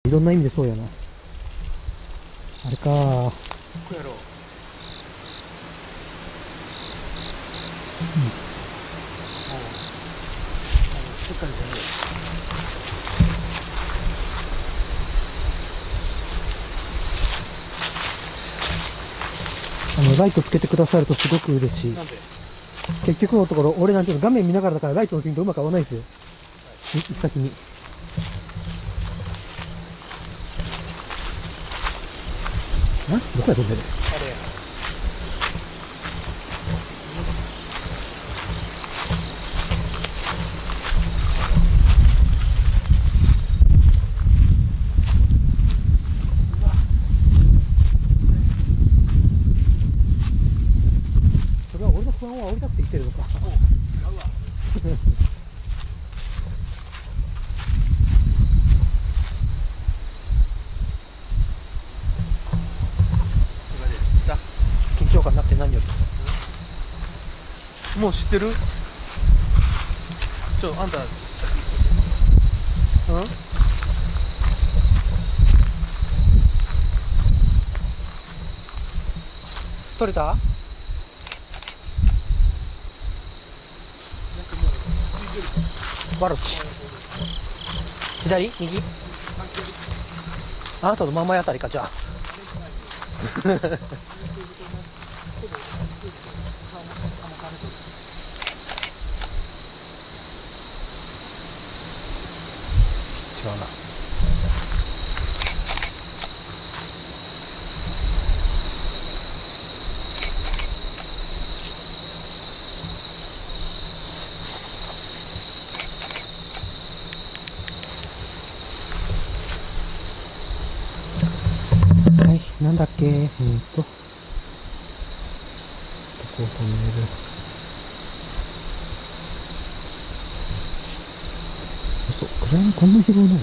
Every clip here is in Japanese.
いろんな意味でそうやな。あれかー。 ここやろう。しっかりじゃねライトつけてくださるとすごく嬉しい。 なんで結局のところ、俺なんていうの画面見ながらだからライトのピンとうまく合わないですよ。行き先に。どこや飛んでる？ あれや。 それは俺の不安を煽りたくて言ってるのか。緊張感なくて何より。 もう知ってる？あんた先うん？取れた？バロチ。左？右？あなたの真ん前あたりか、じゃあ。違うな。はい、なんだっけ、どこを飛んでる。嘘、暗闇こんな広いない。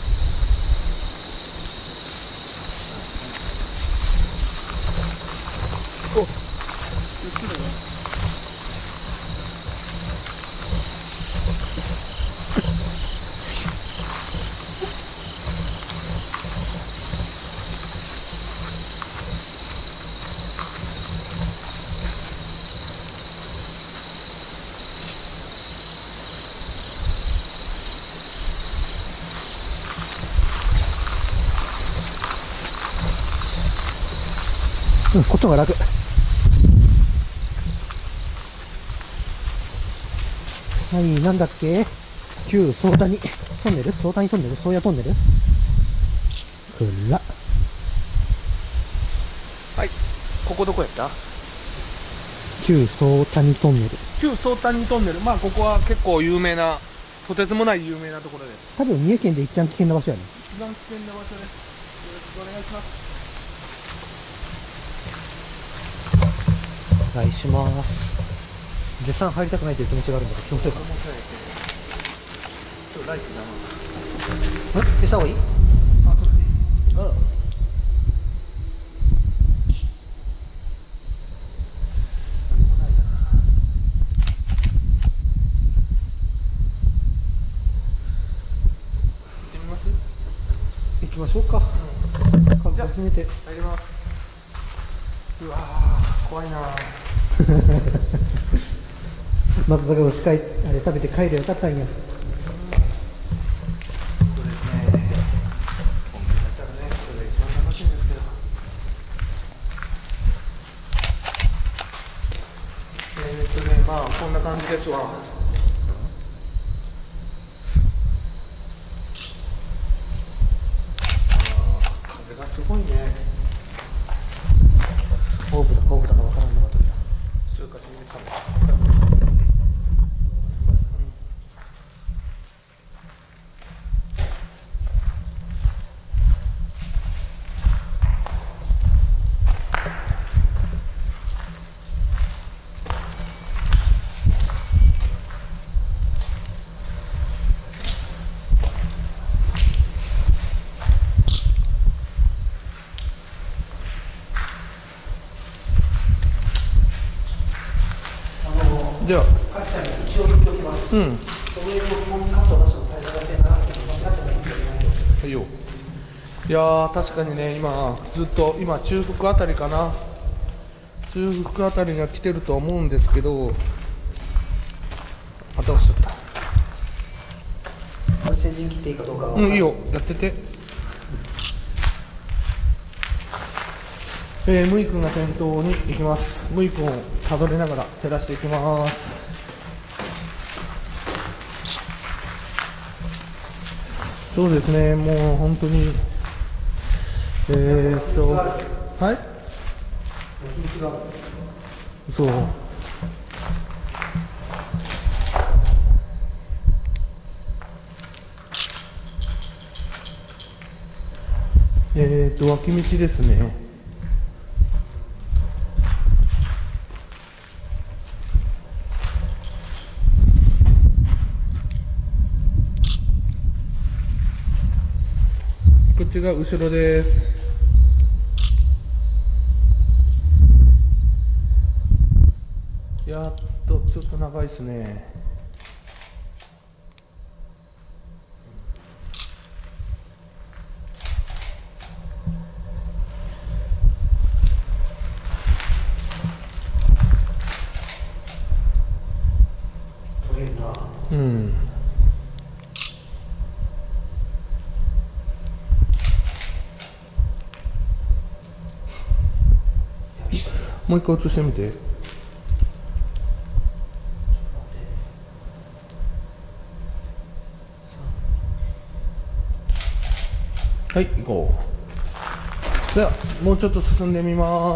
こっちの方が楽。はい、なんだっけ、旧総谷トンネル、総谷トンネル、宗谷トンネル、くら。 はい。ここどこやった？ 旧総谷トンネル。 旧宗谷トンネル。まあここは結構有名な、とてつもない有名なところです。 多分三重県で一番危険な場所やね。 一番危険な場所です。よろしくお願いします。 お願いします。絶賛入りたくないという気持ちがあるんだけど、強制か。 ライト消した方がいい？ あ、それでいい。 うん。行きましょうか。覚悟決めて。 入ります。うわー、怖いな。 松坂牛あれ食べて帰りゃよかったんや。 そうですね。本気だったらね、それが一番楽しいんですけど。まあこんな感じですわ。風がすごいね。 オーブだか分からんのが取れた。 中華しめかも。じゃあ、 一応言っておきます。 うん。 それをここにカット出すの大変だせなくて間違ってもいいんじゃないよ。 はいよ。 いやー確かにね、今ずっと今中腹あたりかな、中腹あたりが来てると思うんですけど、また押しちゃった。 これ先陣切っていいかどうかは。 うん、いいよ、やってて。ムイ君が先頭に行きます。ムイ君をたどりながら照らしていきます。そうですね、もう本当にはいそう脇道ですね。こっちが後ろです。やっとちょっと長いですね。 取れるな。 うん。もう一回映してみて。はい、行こう。ではもうちょっと進んでみます。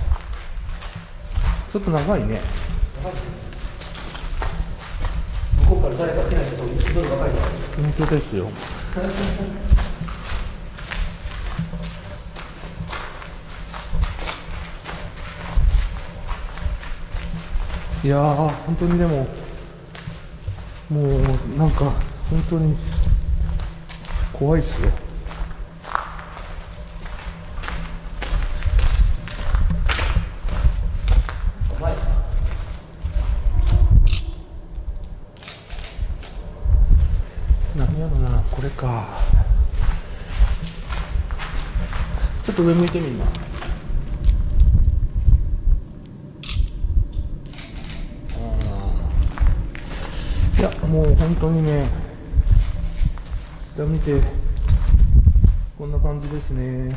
ちょっと長いね。 向こうから誰か来ないとすごい分かるよ。 本当ですよ。いやー本当にでももうなんか本当に怖いっすよ。何やろな、これか。ちょっと上向いてみんな。いやもう本当にね、下見てこんな感じですね。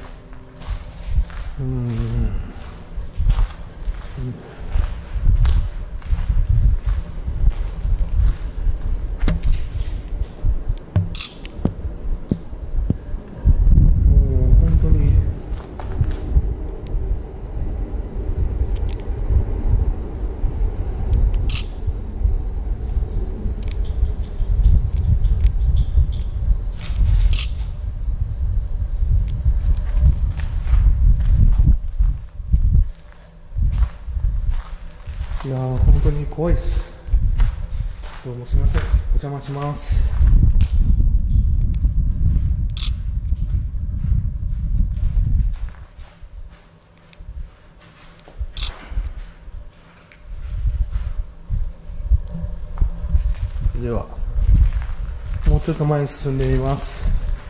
本当にいやー本当に怖いっす。どうもすみません、お邪魔します。ではもうちょっと前に進んでみます。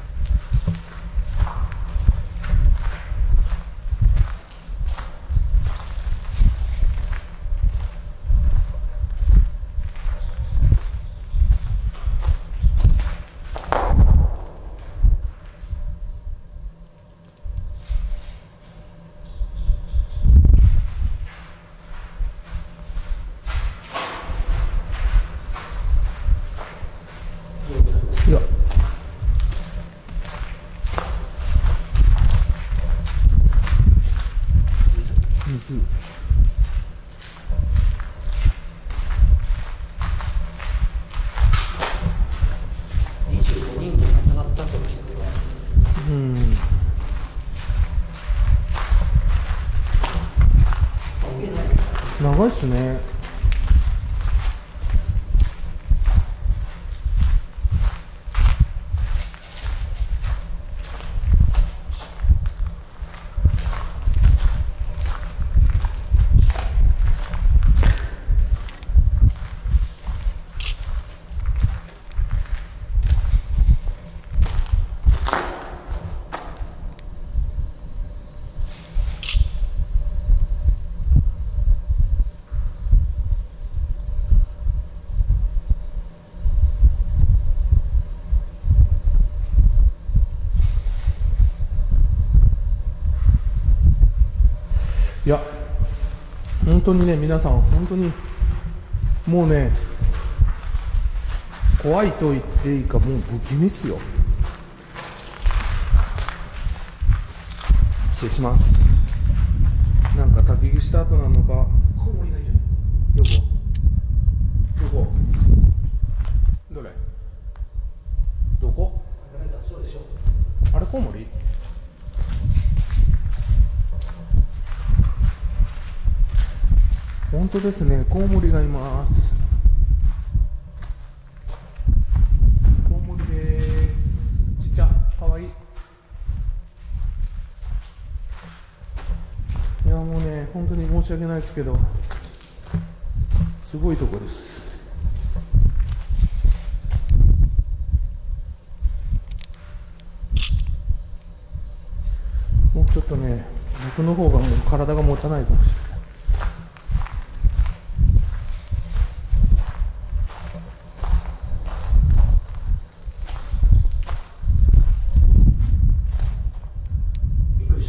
いや水 25人が亡くなったと聞くわ。 長いっすね。 いや本当にね、皆さん本当にもうね、怖いと言っていいか、もう不気味っすよ。失礼します。なんか焚き火した後なのか。 コウモリがいる。 どこどこどれどこ。 誰だ、そうでしょ。 あれコウモリ。本当ですね、コウモリがいます。コウモリです。ちっちゃ、かわいい。いやもうね、本当に申し訳ないですけど、すごいとこです。もうちょっとね、僕の方がもう体が持たないかもしれない。 びっくりした。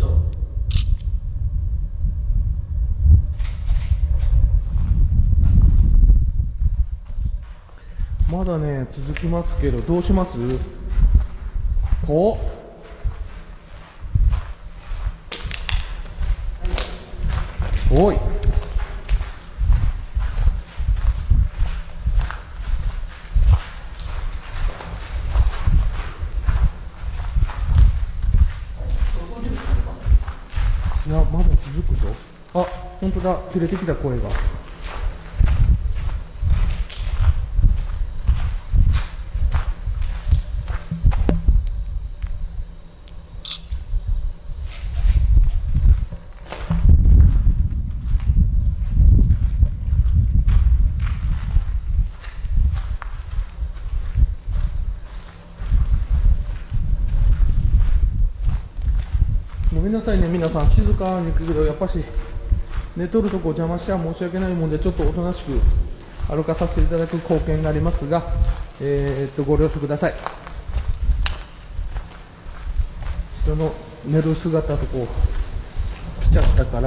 まだね続きますけど、どうします？おい、いやまだ続くぞ。あ、本当だ、切れてきた声が。ごめんなさいね、皆さん静かに行くけど、やっぱし寝とるとこ邪魔しちゃ申し訳ないもんで、ちょっとおとなしく歩かさせていただく貢献になりますが、ご了承ください。人の寝る姿とこう来ちゃったから。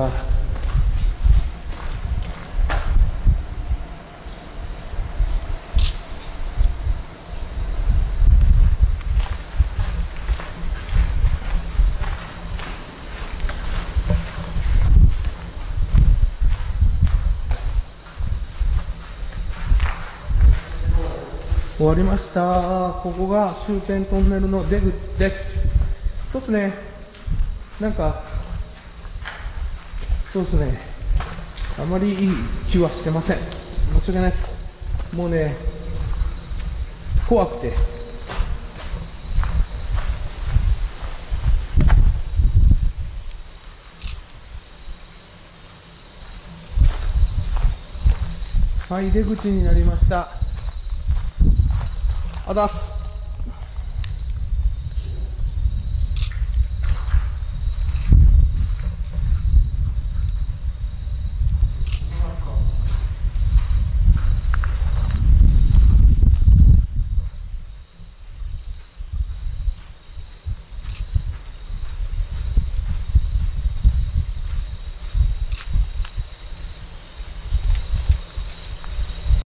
終わりました。ここが終点トンネルの出口です。そうですね、なんかそうですね、あまりいい気はしてません。申し訳ないです。もうね、怖くて。はい、出口になりました。あざっす。